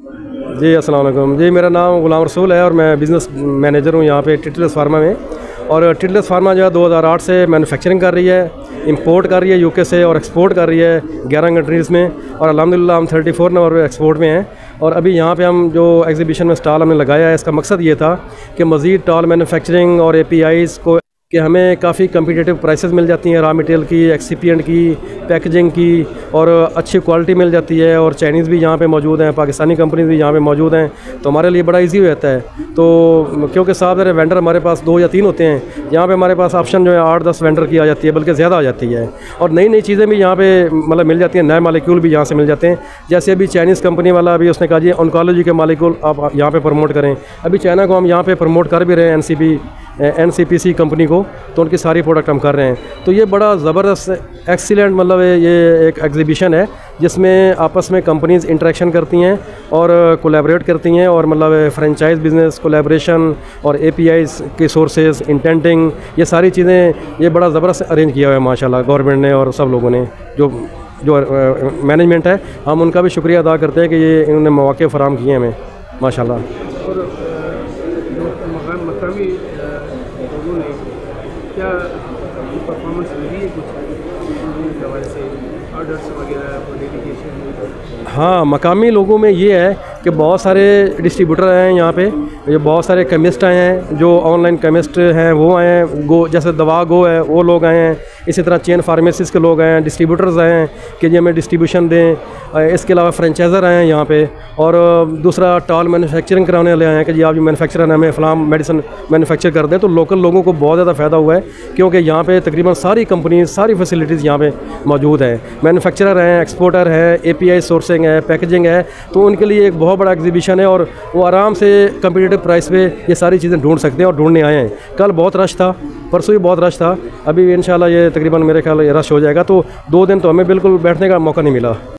जी अस्सलाम वालेकुम जी, मेरा नाम गुलाम रसूल है और मैं बिज़नेस मैनेजर हूँ यहाँ पे टिटलेस फार्मा में। और टिटलेस फार्मा जो है 2008 से मैन्युफैक्चरिंग कर रही है, इंपोर्ट कर रही है यूके से और एक्सपोर्ट कर रही है 11 कंट्रीज़ में। और अल्हम्दुलिल्लाह हम 34 नंबर पे एक्सपोर्ट में हैं। और अभी यहाँ पे हम जो एग्जीबिशन में स्टॉल हमने लगाया है, इसका मकसद ये था कि मज़ीद टॉल मैन्युफैक्चरिंग और APIs को कि हमें काफ़ी कम्पिटिटिव प्राइसेस मिल जाती हैं, रॉ मटेरियल की, एक्सिपिएंट की, पैकेजिंग की, और अच्छी क्वालिटी मिल जाती है। और चाइनीज़ भी यहाँ पे मौजूद हैं, पाकिस्तानी कंपनीज भी यहाँ पे मौजूद हैं, तो हमारे लिए बड़ा इजी हो जाता है। तो क्योंकि साहब मेरे वेंडर हमारे पास 2 या 3 होते हैं, यहाँ पे हमारे पास ऑप्शन जो है 8-10 वेंडर की आ जाती है, बल्कि ज़्यादा आ जाती है। और नई नई चीज़ें भी यहाँ पे मतलब मिल जाती हैं, नए मालिक्यूल भी यहाँ से मिल जाते हैं। जैसे अभी चाइनीज़ कंपनी वाला अभी उसने कहा जी ऑन्कोलॉजी के मालिक्यूल आप यहाँ पर प्रमोट करें। अभी चाइना को हम यहाँ पर प्रमोट कर भी रहे हैं, NCPC कंपनी को, तो उनकी सारी प्रोडक्ट हम कर रहे हैं। तो ये बड़ा ज़बरदस्त एक्सीलेंट मतलब ये एक एग्जीबिशन है जिसमें आपस में कंपनीज़ इंटरेक्शन करती हैं और कोलैबोरेट करती हैं, और मतलब फ्रेंचाइज बिज़नेस कोलैबोरेशन और APIs के सोर्सेज इंटेंटिंग, ये सारी चीज़ें ये बड़ा ज़बरदस्त अरेंज किया हुआ है माशाल्लाह गवर्नमेंट ने और सब लोगों ने। जो मैनेजमेंट है, हम उनका भी शुक्रिया अदा करते हैं कि ये इन्होंने मौके फराहम किए हमें माशाल्लाह। और जो मकामी लोगों ने क्या परफॉर्मेंस मिली है कुछ हवाले से ऑर्डर्स वगैरह और डेलीगेशन? हाँ, मकामी लोगों में ये है कि बहुत सारे डिस्ट्रीब्यूटर आए हैं यहाँ पे, ये बहुत सारे केमिस्ट आए हैं, जो ऑनलाइन केमिस्ट हैं वो आए हैं, गो जैसे दवा गो है वो लोग आए हैं। इसी तरह चेन फार्मेसीज़ के लोग आए हैं, डिस्ट्रीब्यूटर्स आए हैं कि जी हमें डिस्ट्रीब्यूशन दें। इसके अलावा फ्रेंचाइज़र आए हैं यहाँ पे। और दूसरा टॉल मैन्युफैक्चरिंग कराने वाले आए हैं कि जी आप जो मैन्युफैक्चरर हमें फ़लाम मेडिसिन मैन्युफैक्चर कर दें। तो लोकल लोगों को बहुत ज़्यादा फ़ायदा हुआ है, क्योंकि यहाँ पे तकरीबन सारी कंपनीज, सारी फैसिलिटीज़ यहाँ पे मौजूद हैं। मैन्युफैक्चरर हैं, एक्सपोर्टर है, API सोर्सिंग है, पैकेजिंग है, तो उनके लिए एक बहुत बड़ा एग्जीबिशन है और वो आराम से कम्पिटिटिव प्राइस पे ये सारी चीज़ें ढूंढ सकते हैं और ढूंढने आए हैं। कल बहुत रश था, परसों भी बहुत रश था, अभी इंशाल्लाह ये तकरीबन मेरे ख्याल ये रश हो जाएगा। तो 2 दिन तो हमें बिल्कुल बैठने का मौका नहीं मिला।